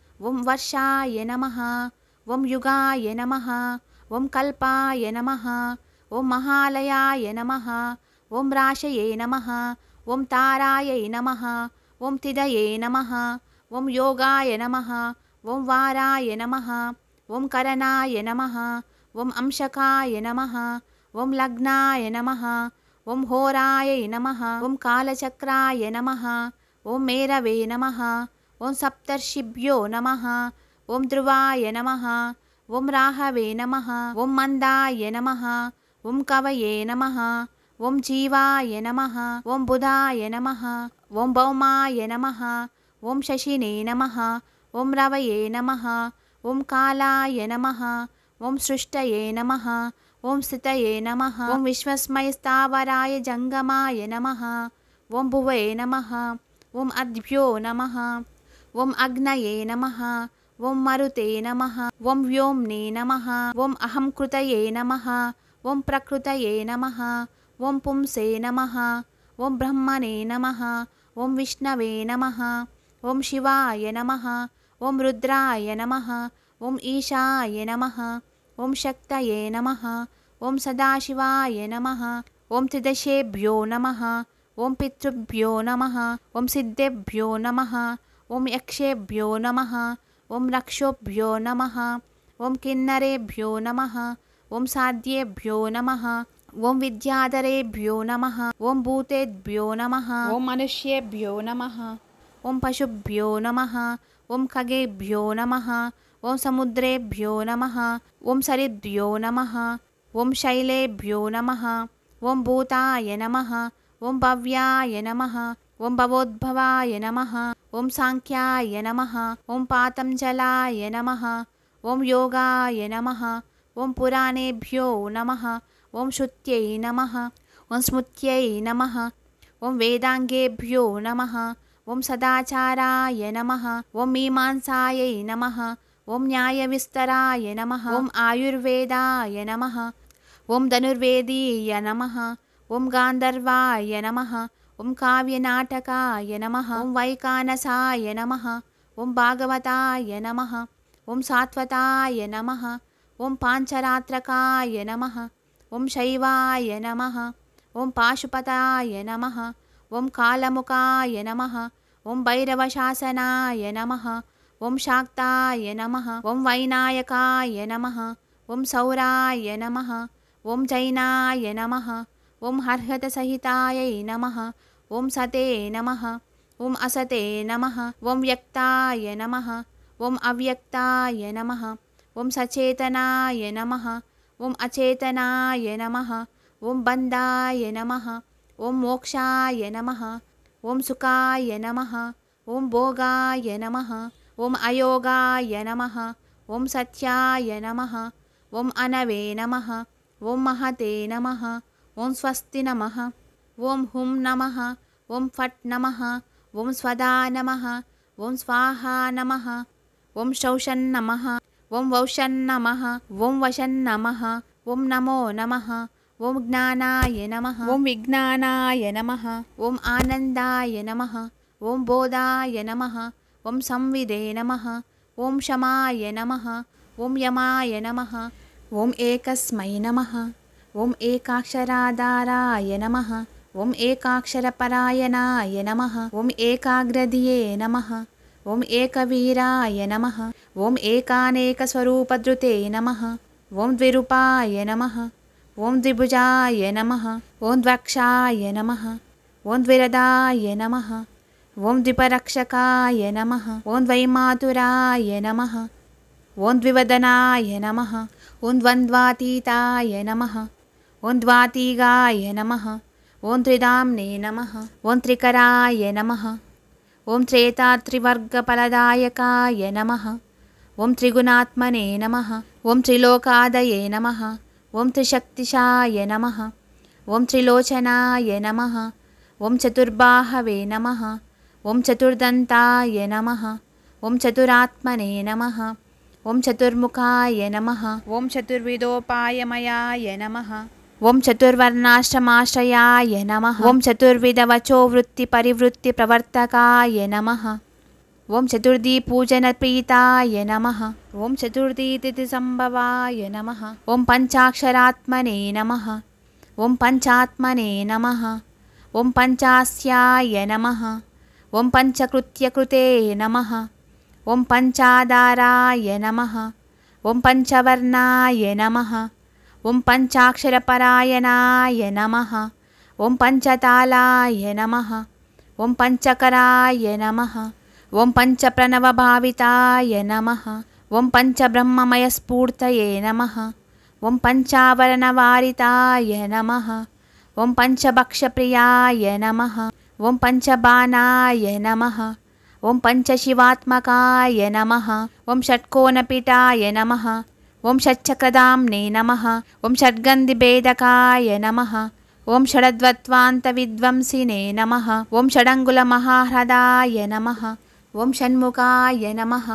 ॐ वर्षाय नमः ॐ युगाय नमः ॐ कल्पाय नमः ॐ महालयाय नमः ॐ राशये नमः ॐ तारायै नमः ॐ तिदये नमः ॐ योगाय नमः ॐ वाराय नमः ॐ करणाय नमः ॐ अंशकाय नमः ॐ लग्नाय नमः ॐ होरायै नमः ॐ कालचक्राय नमः ॐ मेरवे नमः ॐ सप्तर्षिभ्यो नमः ॐ ध्रुवाय नमः ॐ राहवे नमः ॐ मन्दाय नमः ॐ कवये नमः ॐ जीवाय नमः ॐ बुधाय नमः ॐ भौमाय नमः ॐ शशिने नमः ॐ रवये नमः ॐ कालाय नमः ॐ सृष्टये नमः ॐ स्थितये नमः ॐ विश्वस्मयस्थावराय जङ्गमाय नमः ॐ भुवये नमः ॐ अद्भ्यो नमः ॐ अग्नये नमः ॐ मरुते नमः ॐ व्योम्ने नमः ॐ अहंकृतये नमः ॐ प्रकृतये नमः ॐ पुंसे नमः ॐ ब्रह्मणे नमः ॐ विष्णवे नमः ॐ शिवाय नमः ॐ रुद्राय नमः ॐ ईशाय नमः ॐ शक्तये नमः ॐ सदाशिवाय नमः ॐ त्रिदशेभ्यो नमः ॐ पितृभ्यो नमः ॐ सिद्धेभ्यो नमः ॐ यक्षेभ्यो नमः ॐ रक्षोभ्यो नमः ॐ किन्नरेभ्यो नमः ॐ साध्येभ्यो नमः ॐ विद्याधरेभ्यो नमः ॐ भूतेभ्यो नमः ॐ मनुष्येभ्यो नमः ॐ पशुभ्यो नमः ॐ खगेभ्यो नमः ॐ समुद्रेभ्यो नमः ॐ सरिद्भ्यो नमः ॐ शैलेभ्यो नमः ॐ भूताय नमः ॐ भव्याय नमः ॐ भवोद्भवाय नमः ॐ सांख्याय नमः ॐ पातञ्जलाय नमः ॐ योगाय नमः ॐ पुराणेभ्यो नमः ॐ श्रुत्यै नमः ॐ स्मृत्यै नमः ॐ वेदाङ्गेभ्यो नमः ॐ सदाचाराय नमः ॐ मीमांसायै नमः ॐ न्यायविस्तराय नमः ॐ आयुर्वेदाय नमः ॐ धनुर्वेदीय नमः ॐ गान्धर्वाय नमः ॐ काव्यनाटकाय नमः ॐ वैकानसाय नमः ॐ भागवताय नमः ॐ सात्वताय नमः ॐ पाञ्चरात्रकाय नमः ॐ शैवाय नमः ॐ पाशुपताय नमः ॐ कालमुखाय नमः ॐ भैरवशासनाय नमः ॐ शाक्ताय नमः ॐ वैनायकाय नमः ॐ सौराय नमः ॐ जैनाय नमः ॐ हर्हतसहितायै नमः ॐ सते नमः ॐ असते नमः ॐ व्यक्ताय नमः ॐ अव्यक्ताय नमः ॐ सचेतनाय नमः ॐ अचेतनाय नमः ॐ बन्धाय नमः ॐ मोक्षाय नमः ॐ सुखाय नमः ॐ भोगाय नमः ॐ अयोगाय नमः ॐ सत्याय नमः ॐ अनवे नमः ॐ महते नमः ॐ स्वस्ति नमः ॐ हुं नमः ॐ फट् नमः ॐ स्वदा नमः ॐ स्वाहा नमः ॐ शौषन् नमः ॐ वौषन् नमः ॐ वशन् नमः ॐ नमो नमः ॐ ज्ञानाय नमः ॐ विज्ञानाय नमः ॐ आनन्दाय नमः ॐ बोधाय नमः ॐ संविदे नमः ॐ शमाय नमः ॐ यमाय नमः ॐ एकस्मै नमः ॐ एकाक्षराधाराय नमः ॐ एकाक्षरपरायणाय नमः ॐ एकाग्रधिये नमः ॐ एकवीराय नमः ॐ एकानेकस्वरूपधृते नमः ॐ द्विरूपाय नमः ॐ द्विभुजाय नमः ॐ द्वक्षाय नमः ॐ द्विरदाय नमः ॐ द्विपरक्षकाय नमः ॐ द्वैमातुराय नमः ॐ द्विवदनाय नमः ॐ द्वन्द्वातीताय नमः ॐ द्वातीगाय नमः ॐ त्रिधाम्ने नमः ॐ त्रिकराय नमः ॐ त्रेतात्रिवर्गफलदायकाय नमः ॐ त्रिगुणात्मने नमः ॐ त्रिलोकादये नमः ॐ त्रिशक्तिशाय नमः ॐ त्रिलोचनाय नमः ॐ चतुर्बाहवे नमः ॐ चतुर्दन्ताय नमः ॐ चतुरात्मने नमः ॐ चतुर्मुखाय नमः ॐ चतुर्विधोपायमयाय नमः ॐ चतुर्वर्णाश्रमाश्रयाय नमः ॐ चतुर्विधवचोवृत्तिपरिवृत्तिप्रवर्तकाय नमः ॐ चतुर्दीपूजनप्रीताय नमः ॐ चतुर्दीतिथिसम्भवाय नमः ॐ पञ्चाक्षरात्मने नमः ॐ पञ्चात्मने नमः ॐ पञ्चास्याय नमः ॐ पञ्चकृत्यकृते नमः ॐ पञ्चाधाराय नमः ॐ पञ्चवर्णाय नमः ॐ पञ्चाक्षरपरायणाय नमः ॐ पञ्चतालाय नमः ॐ पञ्चकराय नमः ॐ पञ्चप्रणवभाविताय नमः ॐ पञ्चब्रह्ममयस्फूर्तये नमः ॐ पञ्चावरणवारिताय नमः ॐ पञ्चभक्षप्रियाय नमः ॐ पञ्चबाणाय नमः ॐ पञ्चशिवात्मकाय नमः ॐ षट्कोणपीठाय नमः ॐ षट्चक्रधाम्ने नमः ॐ षड्गन्धिभेदकाय नमः ॐ षडद्वत्वान्तविध्वंसिने नमः ॐ षडङ्गुलमहाह्रदाय नमः ॐ षण्मुखाय नमः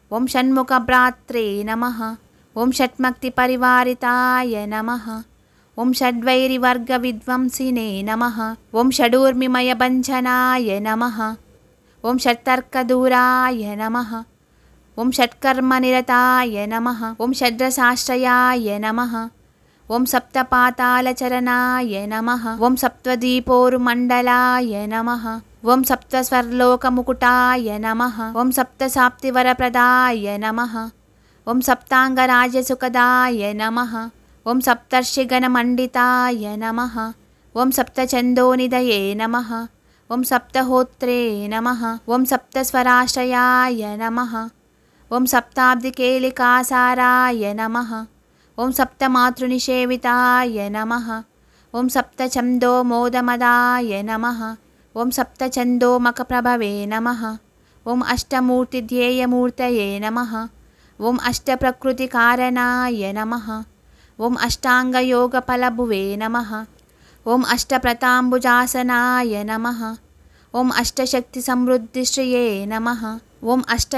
ॐ षण्मुखभ्रात्रे नमः। ॐ षट्मक्तिपरिवारिताय नमः। ॐ षड्वैरिवर्गविध्वंसिने नमः। ॐ षडूर्मिमयभञ्जनाय नमः। ॐ षट्तर्कदूराय नमः। ॐ षट्कर्मनिरताय नमः। ॐ षड्रसाश्रयाय नमः। ॐ सप्तपातालचरणाय नमः। ॐ सप्तद्वीपोरुमण्डलाय नमः। ॐ सप्तस्वर्लोकमुकुटाय नमः। ॐ सप्तसाप्तिवरप्रदाय नमः। ॐ सप्ताङ्गराजसुखदाय नमः। ॐ सप्तर्षिगणमण्डिताय नमः। ॐ सप्तचन्दोनिधये नमः। ॐ सप्तहोत्रे नमः। ॐ सप्तस्वराश्रयाय नमः। ॐ सप्ताब्दिकेलिकासाराय नमः। ॐ सप्तमातृनिषेविताय नमः। ॐ सप्तछन्दोमोदमदाय नमः। ॐ सप्तछन्दोमकप्रभवे नमः। ॐ अष्टमूर्तिध्येयमूर्तये नमः। ॐ अष्टप्रकृतिकारणाय नमः। ॐ अष्टाङ्गयोगफलभुवे नमः। ॐ अष्टप्रताम्बुजासनाय नमः। ॐ अष्टशक्तिसमृद्धिश्रिये नमः। ॐ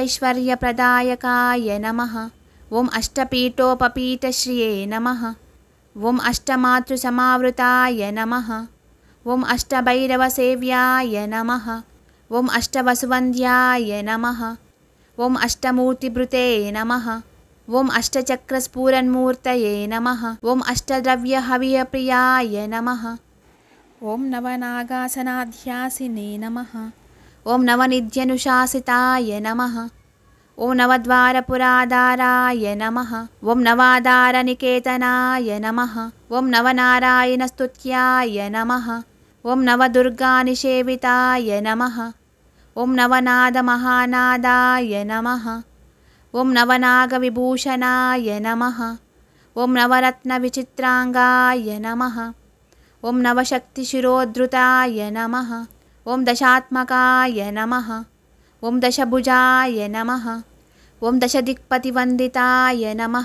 अष्टैश्वर्यप्रदायकाय नमः। ॐ अष्टपीठोपपीठश्रिये नमः। ॐ अष्टमातृसमावृताय नमः। ॐ अष्टभैरवसेव्याय नमः। ॐ अष्टवसुवन्द्याय नमः। ॐ अष्टमूर्तिभृते नमः। ॐ अष्टचक्रस्फुरन्मूर्तये नमः। ॐ अष्टद्रव्यहविप्रियाय नमः। ॐ नवनागासनाध्यासिने नमः। ॐ नवनिध्यनुशासिताय नमः। ॐ नवद्वारपुराधाराय नमः। ॐ नवाधारनिकेतनाय नमः। ॐ नवनारायणस्तुत्याय नमः। ॐ नवदुर्गानिषेविताय नमः। ॐ नवनादमहानादाय नमः। ॐ नवनागविभूषणाय नमः। ॐ नवरत्नविचित्राङ्गाय नमः। ॐ नवशक्तिशिरोद्धृताय नमः। ॐ दशात्मकाय नमः। ॐ दशभुजाय नमः। ॐ दशदिक्पतिवन्दिताय नमः।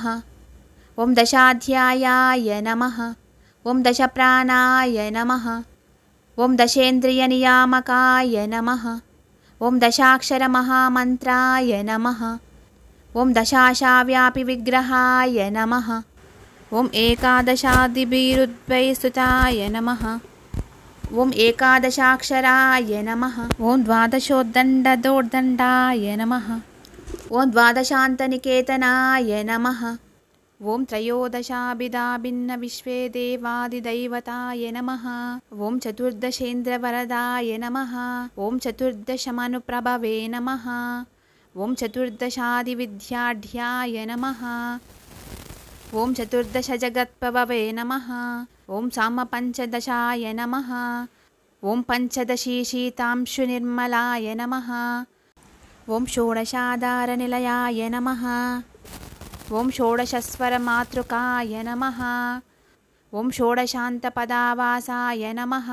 ॐ दशाध्यायाय नमः। ॐ दशप्राणाय नमः। ॐ दशेन्द्रियनियामकाय नमः। ॐ दशाक्षरमहामन्त्राय नमः। ॐ दशाशाव्यापिविग्रहाय नमः। ॐ एकादशादिभिरुद्वैस्तुताय नमः। ॐ एकादशाक्षराय नमः। ॐ द्वादशोद्दण्डदोर्दण्डाय नमः। ॐ द्वादशान्तनिकेतनाय नमः। ॐ त्रयोदशाभिधाभिन्नविश्वे देवादिदैवताय नमः। ॐ चतुर्दशेन्द्रवरदाय नमः। ॐ चतुर्दशमनुप्रभवे नमः। ॐ चतुर्दशादिविद्याढ्याय नमः। ॐ चतुर्दशजगत्प्रभवे नमः। ॐ सामपञ्चदशाय नमः। ॐ पञ्चदशीशीतांशुनिर्मलाय नमः। ॐ षोडशाधारनिलयाय नमः। ॐ षोडशस्वरमातृकाय नमः। ॐ षोडशान्तपदावासाय नमः।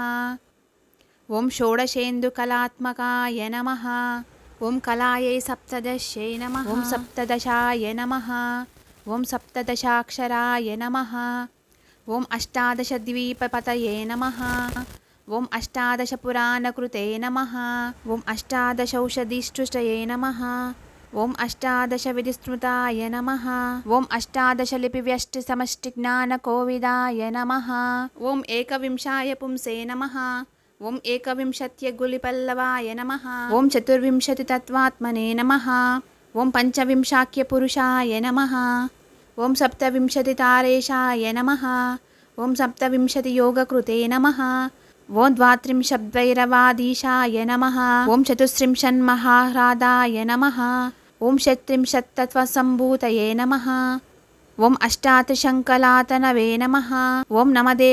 ॐ षोडशेन्दुकलात्मकाय नमः। ॐ कलायै सप्तदश्यै नमः। ॐ सप्तदशाय नमः। ॐ सप्तदशाक्षराय नमः। ॐ अष्टादशद्वीपपतये नमः। ॐ अष्टादशपुराणकृते नमः। ॐ अष्टादशौषधिष्टुष्टये नमः। ॐ अष्टादशविधिस्मृताय नमः। ॐ अष्टादशलिपिव्यष्टिसमष्टिज्ञानकोविदाय नमः। ॐ एकविंशाय पुंसे नमः। ॐ एकविंशत्यगुलिपल्लवाय नमः। ॐ चतुर्विंशतितत्त्वात्मने नमः। ॐ पञ्चविंशाख्यपुरुषाय नमः। ॐ सप्तविंशतितारेशाय नमः। ॐ सप्तविंशतियोगकृते नमः। ॐ द्वात्रिंशद्भैरवाधीशाय नमः। ॐ चतुस्त्रिंशन्महाह्रादाय नमः। ॐ षट्त्रिंशत्तत्त्वसम्भूतये नमः। ॐ अष्टात्रिशङ्कलातनवे नमः। ॐ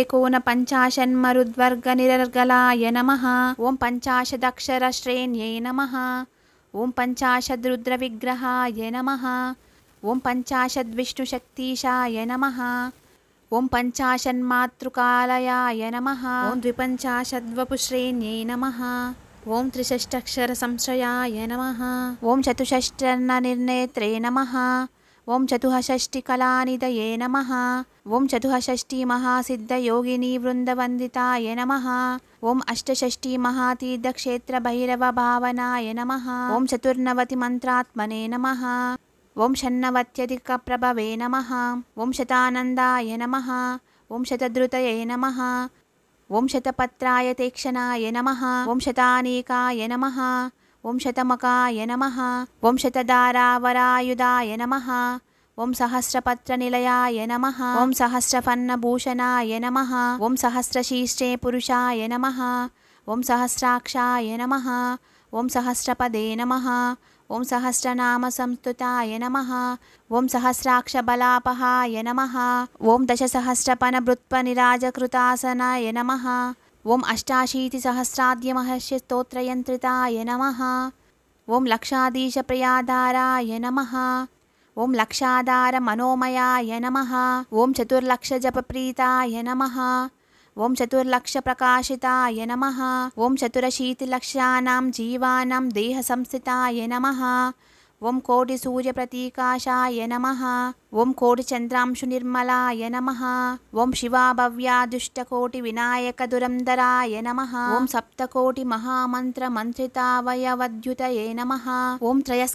नवदेकोनपञ्चाशन्मरुद्वर्गनिरर्गलाय नमः। ॐ पञ्चाशदक्षरश्रेण्यै नमः। ॐ पञ्चाशद्रुद्रविग्रहाय नमः। ॐ पञ्चाशद्विष्णुशक्तीशाय नमः। ॐ पञ्चाशन्मातृकालयाय नमः। ॐ द्विपञ्चाशद्वपुश्रेण्यै नमः। ॐ त्रिषष्ठक्षरसंश्रयाय नमः। ॐ चतुष्षष्ट्यन्ननिर्नेत्रे नमः। ॐ चतुःषष्टिकलानिधये नमः। ॐ चतुःषष्टिमहासिद्धयोगिनीवृन्दवन्दिताय नमः। ॐ अष्टषष्टिमहातीर्थक्षेत्रभैरवभावनाय नमः। ॐ चतुर्नवतिमन्त्रात्मने नमः। ఓం షణ్ణవత్యధికప్రభవే నమః. ఓం శతానందాయ నమః. ఓం శతధృతయే నమః. ఓం శతపత్రాయ తీక్షణాయ నమః. ఓం శతానీకాయ నమః. ఓం శతమకాయ నమః. ఓం శతధారావరాయుధాయ నమః. ఓం సహస్రపత్రనిలయాయ నమః. ఓం సహస్రఫన్నభూషణాయ నమః. ఓం సహస్రశీర్షే పురుషాయ నమః. ఓం సహస్రాక్షాయ నమః. ఓం సహస్రపదే నమః. ఓం సహస్రనామ సంస్తుతాయ నమః. ఓం సహస్రాక్షబలాపహాయ నమః. ఓం దశసహస్రపనభృత్పనిరాజకృతాసనాయ నమః. ఓం అష్టాశీతిసహస్రాద్యమహర్షి స్తోత్రయంత్రితాయ నమః. ఓం లక్షాధీశప్రియాధారాయ నమః. ఓం లక్షాధార మనోమయాయ నమః. ఓం చతుర్లక్షజపప్రీతాయ నమః. ఓం చతుర్లక్షప్రకాశితాయ నమః. ఓం చతురశీతిలక్షానాం జీవానాం దేహసంస్థితాయ నమః. ఓం కోటిసూర్యప్రతీకాశాయ నమః. ఓం కోటిచంద్రాంశునిర్మలాయ నమః. ఓం శివాభవ్యాదుష్టకోటివినాయకదురంధరాయ నమః. ఓం సప్తకోటిమహామంత్రమంత్రితావయవద్యుతయే నమః. ఓం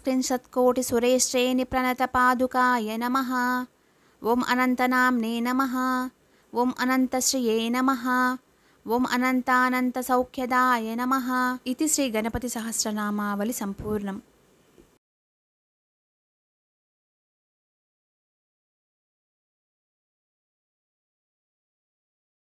త్రయస్త్రింశత్కోటిసురేశ్రేణిప్రణతపాదుకాయ నమః. ఓం అనంతనామ్నే నమః. ఓం అనంతశ్రియే నమః. ఓం అనంతానంతసౌఖ్యదాయ నమః. ఇది శ్రీ గణపతి సహస్రనామావళి సంపూర్ణం.